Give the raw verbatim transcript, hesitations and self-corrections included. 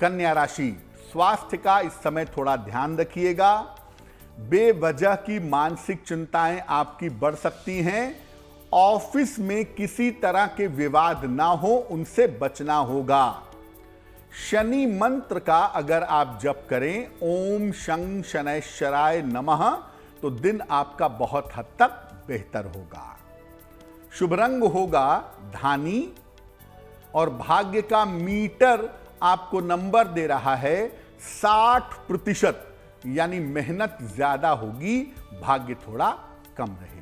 कन्या राशि, स्वास्थ्य का इस समय थोड़ा ध्यान रखिएगा। बेवजह की मानसिक चिंताएं आपकी बढ़ सकती हैं। ऑफिस में किसी तरह के विवाद ना हो, उनसे बचना होगा। शनि मंत्र का अगर आप जप करें, ओम शं शनैश्चराय नमः, तो दिन आपका बहुत हद तक बेहतर होगा। शुभ रंग होगा धानी और भाग्य का मीटर आपको नंबर दे रहा है साठ प्रतिशत, यानी मेहनत ज्यादा होगी, भाग्य थोड़ा कम रहेगा।